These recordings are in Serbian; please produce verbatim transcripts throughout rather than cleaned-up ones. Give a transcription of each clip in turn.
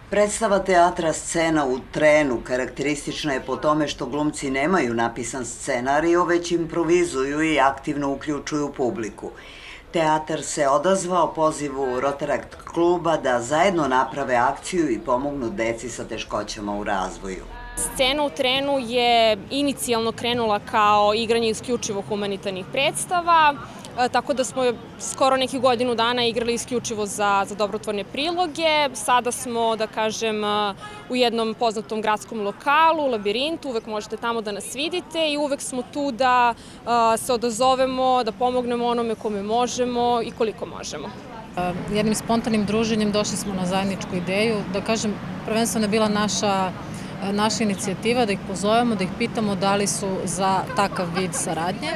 Predstava teatra Scena u trenu karakteristična je po tome što glumci nemaju napisan scenario, već improvizuju i aktivno uključuju publiku. Teatar se odazvao pozivu Rotaract kluba da zajedno naprave akciju i pomognu deci sa teškoćama u razvoju. Scena u trenu je inicijalno krenula kao igranje isključivo humanitarnih predstava, tako da smo skoro nekih godinu dana igrali isključivo za, za dobrotvorne priloge. Sada smo, da kažem, u jednom poznatom gradskom lokalu, Labirintu, uvek možete tamo da nas vidite i uvek smo tu da se odazovemo, da pomognemo onome kome možemo i koliko možemo. Jednim spontanim druženjem došli smo na zajedničku ideju, da kažem, prvenstveno je bila naša naša inicijativa da ih pozovemo, da ih pitamo da li su za takav vid saradnje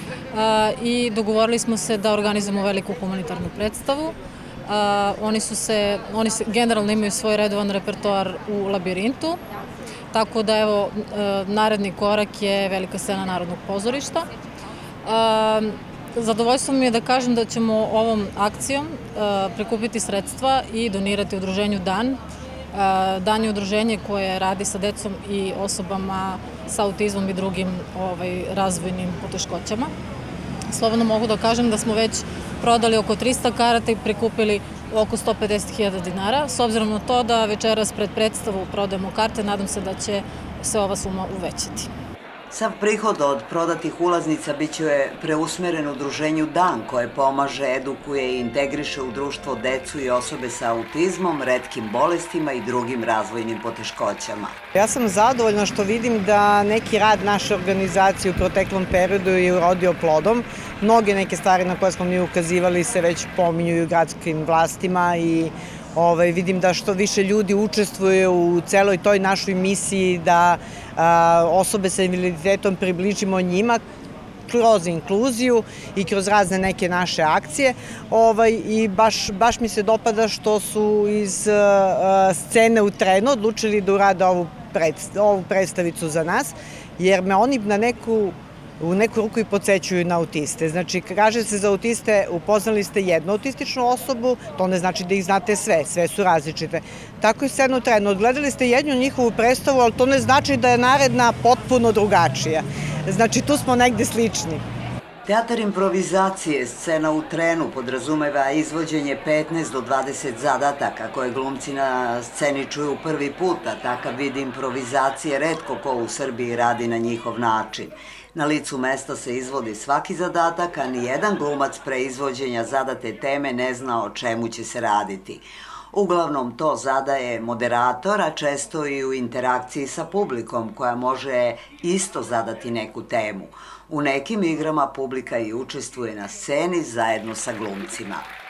i dogovorili smo se da organizujemo veliku humanitarnu predstavu. Oni su se, oni se generalno imaju svoj redovan repertoar u Labirintu, tako da evo, naredni korak je velika scena Narodnog pozorišta. Zadovoljstvo mi je da kažem da ćemo ovom akcijom prikupiti sredstva i donirati udruženju Dan. Dan je udruženje koje radi sa decom i osobama sa autizmom i drugim razvojnim poteškoćama. Slobodno mogu da kažem da smo već prodali oko trista karata i prikupili oko sto pedeset hiljada dinara. S obzirom na to da večeras pred predstavu prodajemo karte, nadam se da će se ova suma uvećati. Sav prihod od prodatih ulaznica biće preusmeren udruženju Dan, koje pomaže, edukuje i integriše u društvo decu i osobe sa autizmom, retkim bolestima i drugim razvojnim poteškoćama. Ja sam zadovoljna što vidim da neki rad naše organizacije u proteklom periodu je urodio plodom. Mnoge neke stvari na koje smo mi ukazivali se već pominju i u gradskim vlastima i Ovaj, vidim da što više ljudi učestvuje u celoj toj našoj misiji da a, osobe sa invaliditetom približimo njima kroz inkluziju i kroz razne neke naše akcije. Ovaj, I baš, baš mi se dopada što su iz a, Scene u trenu odlučili da urade ovu, predst, ovu predstavicu za nas, jer me oni na neku u neku ruku i podsećuju na autiste. Znači, kaže se za autiste, upoznali ste jednu autističnu osobu, to ne znači da ih znate sve, sve su različite. Tako i Scena u trenu. Odgledali ste jednu njihovu predstavu, ali to ne znači da je naredna potpuno drugačija. Znači, tu smo negde slični. Teatar improvizacije Scena u trenu podrazumeva izvođenje petnaest do dvadeset zadataka koje glumci na sceni čuju prvi put, a takav vid improvizacije retko ko u Srbiji radi na njihov način. Na licu mesta se izvodi svaki zadatak, a nijedan glumac pre izvođenja zadate teme ne zna o čemu će se raditi. Uglavnom to zadaje moderator, a često i u interakciji sa publikom koja može isto zadati neku temu. U nekim igrama publika i učestvuje na sceni zajedno sa glumcima.